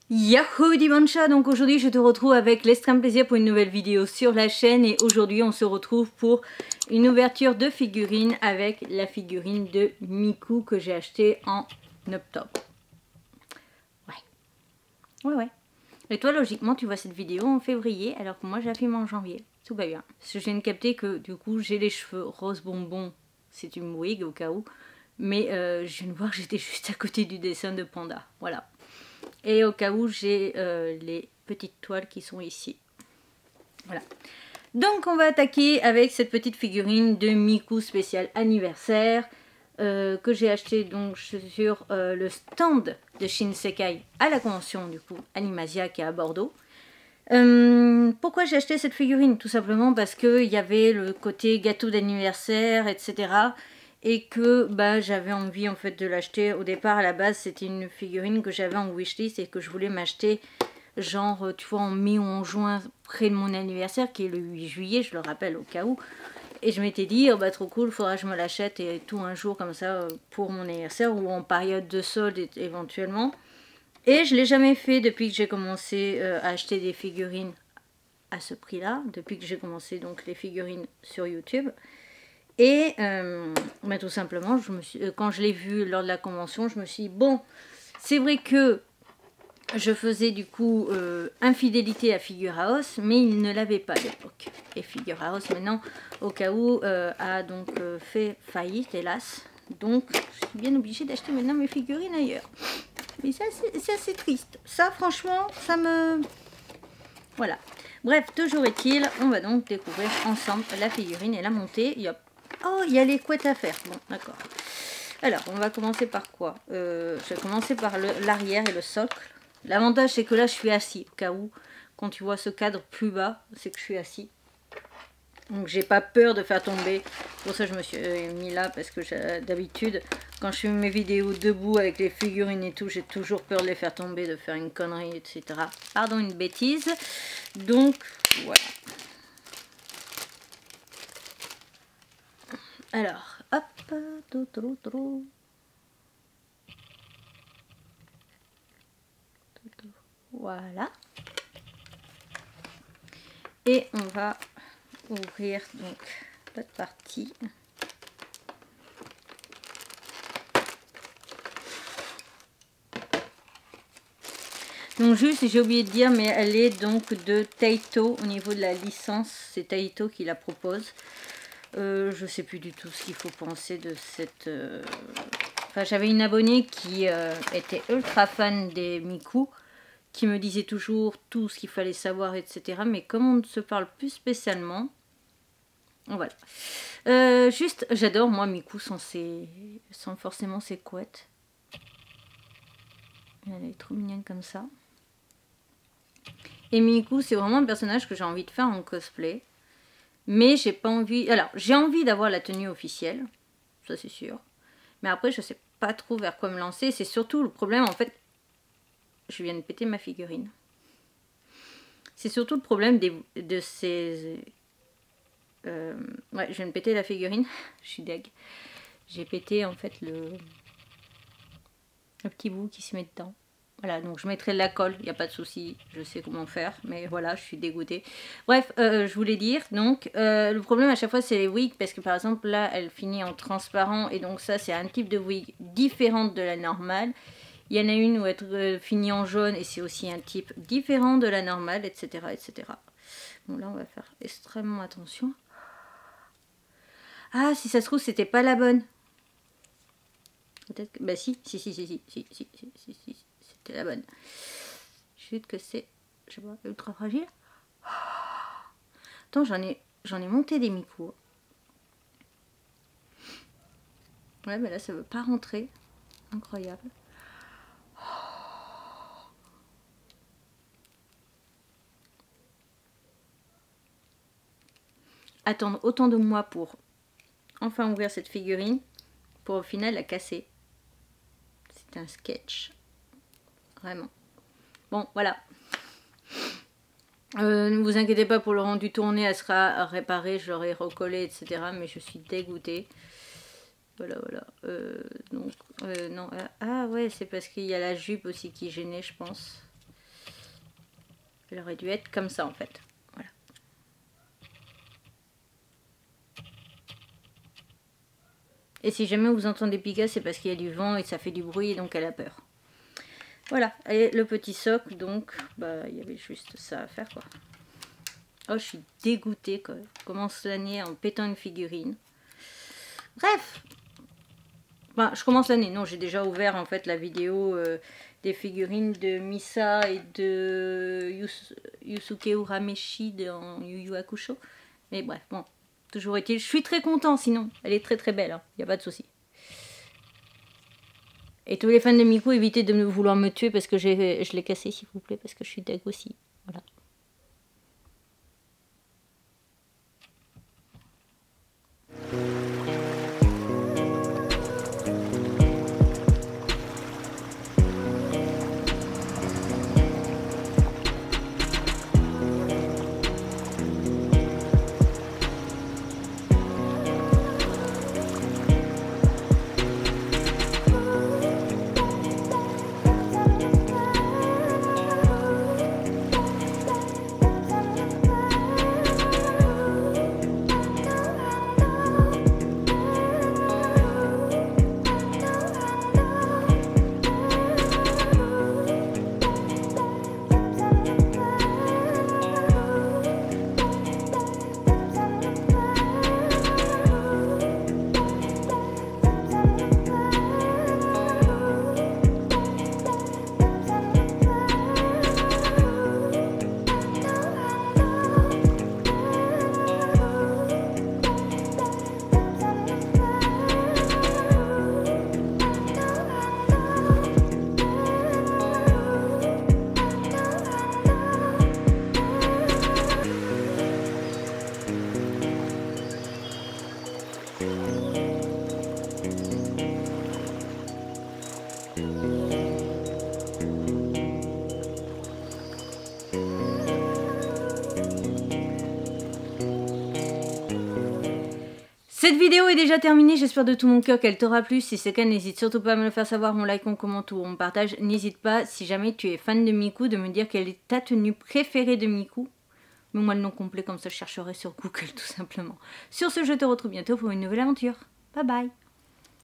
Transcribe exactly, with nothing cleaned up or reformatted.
Yahoo Dimanche, donc aujourd'hui je te retrouve avec l'extrême plaisir pour une nouvelle vidéo sur la chaîne et aujourd'hui on se retrouve pour une ouverture de figurines avec la figurine de Miku que j'ai achetée en octobre. Ouais, ouais, ouais. Et toi logiquement tu vois cette vidéo en février alors que moi je la filme en janvier. Tout va bien. Parce que je viens de capter que du coup j'ai les cheveux rose bonbon, c'est une wig au cas où. Mais euh, je viens de voir que j'étais juste à côté du dessin de Panda. Voilà. Et au cas où j'ai euh, les petites toiles qui sont ici. Voilà. Donc on va attaquer avec cette petite figurine de Miku spécial anniversaire. Euh, que j'ai acheté donc sur euh, le stand de Shinsekai à la convention du coup Animasia qui est à Bordeaux. Euh, pourquoi j'ai acheté cette figurine? Tout simplement parce qu'il y avait le côté gâteau d'anniversaire, et cetera. Et que bah, j'avais envie en fait de l'acheter. Au départ, à la base, c'était une figurine que j'avais en wishlist et que je voulais m'acheter genre, tu vois, en mai ou en juin, près de mon anniversaire, qui est le huit juillet, je le rappelle au cas où. Et je m'étais dit, oh bah trop cool, il faudra que je me l'achète et tout un jour comme ça pour mon anniversaire ou en période de solde éventuellement. Et je ne l'ai jamais fait depuis que j'ai commencé euh, à acheter des figurines à ce prix-là, depuis que j'ai commencé donc les figurines sur YouTube. Et euh, bah, tout simplement, je me suis, euh, quand je l'ai vu lors de la convention, je me suis dit, bon, c'est vrai que je faisais du coup euh, infidélité à Figurehouse, mais il ne l'avait pas à l'époque. Et Figurehouse maintenant, au cas où, euh, a donc euh, fait faillite, hélas. Donc, je suis bien obligée d'acheter maintenant mes figurines ailleurs. Mais ça, c'est assez triste. Ça, franchement, ça me... Voilà. Bref, toujours est-il, on va donc découvrir ensemble la figurine et la monter. Il y a... Oh, il y a les couettes à faire. Bon, d'accord. Alors, on va commencer par quoi euh, Je vais commencer par l'arrière et le socle. L'avantage, c'est que là, je suis assis. Au cas où, quand tu vois ce cadre plus bas, c'est que je suis assis. Donc, j'ai pas peur de faire tomber. Pour ça, je me suis mis là, parce que d'habitude, quand je fais mes vidéos debout avec les figurines et tout, j'ai toujours peur de les faire tomber, de faire une connerie, et cetera. Pardon, une bêtise. Donc, voilà. Alors, hop, tout, tout, tout. Voilà. Et on va ouvrir donc l'autre partie. Donc juste, j'ai oublié de dire, mais elle est donc de Taito au niveau de la licence. C'est Taito qui la propose. Euh, je sais plus du tout ce qu'il faut penser de cette... Euh... Enfin, j'avais une abonnée qui euh, était ultra fan des Miku, qui me disait toujours tout ce qu'il fallait savoir, et cetera. Mais comme on ne se parle plus spécialement, voilà. Euh, juste, j'adore moi Miku sans, ses... sans forcément ses couettes. Elle est trop mignonne comme ça. Et Miku, c'est vraiment un personnage que j'ai envie de faire en cosplay. Mais j'ai pas envie... Alors, j'ai envie d'avoir la tenue officielle. Ça, c'est sûr. Mais après, je sais pas trop vers quoi me lancer. C'est surtout le problème, en fait... Je viens de péter ma figurine. C'est surtout le problème des, de ces... Euh, ouais, je viens de péter la figurine. Je suis deg. J'ai pété, en fait, le... le petit bout qui se met dedans. Voilà, donc je mettrai de la colle, il n'y a pas de souci, je sais comment faire, mais voilà, je suis dégoûtée. Bref, euh, je voulais dire, donc, euh, le problème à chaque fois, c'est les wigs, parce que par exemple, là, elle finit en transparent, et donc ça, c'est un type de wig différente de la normale. Il y en a une où elle euh, finit en jaune, et c'est aussi un type différent de la normale, et cetera, et cetera. Bon, là, on va faire extrêmement attention. Ah, si ça se trouve, c'était pas la bonne. Peut-être que... Bah si, si, si, si, si, si, si, si, si, si. C'était la bonne. Juste que c'est, je sais pas, ultra fragile. Attends, j'en ai, j'en ai monté des Miku. Ouais, mais là, ça veut pas rentrer. Incroyable. Attendre autant de mois pour enfin ouvrir cette figurine, pour au final la casser. C'est un sketch. Vraiment. Bon, voilà. Euh, ne vous inquiétez pas pour le rendu tourné, elle sera réparée, je l'aurai recollé, et cetera. Mais je suis dégoûtée. Voilà, voilà. Euh, donc, euh, non. Euh, ah ouais, c'est parce qu'il y a la jupe aussi qui gênait, je pense. Elle aurait dû être comme ça en fait. Voilà. Et si jamais vous entendez Pika, c'est parce qu'il y a du vent et ça fait du bruit et donc elle a peur. Voilà, et le petit socle, donc, bah, il y avait juste ça à faire, quoi. Oh, je suis dégoûtée, quoi. Je commence l'année en pétant une figurine. Bref. Bah, je commence l'année. Non, j'ai déjà ouvert, en fait, la vidéo euh, des figurines de Misa et de Yus Yusuke Urameshi dans Yu Yu Hakusho. Mais bref, bon. Toujours est-il, je suis très content, sinon. Elle est très très belle, hein. Il n'y a pas de souci. Et tous les fans de Miku, évitez de vouloir me tuer parce que je l'ai cassé, s'il vous plaît, parce que je suis deg aussi. Voilà. Cette vidéo est déjà terminée, j'espère de tout mon cœur qu'elle t'aura plu. Si c'est le cas, n'hésite surtout pas à me le faire savoir, on like, on commente ou on partage. N'hésite pas, si jamais tu es fan de Miku, de me dire quelle est ta tenue préférée de Miku. Mets-moi le nom complet, comme ça je chercherai sur Google tout simplement. Sur ce, je te retrouve bientôt pour une nouvelle aventure. Bye bye.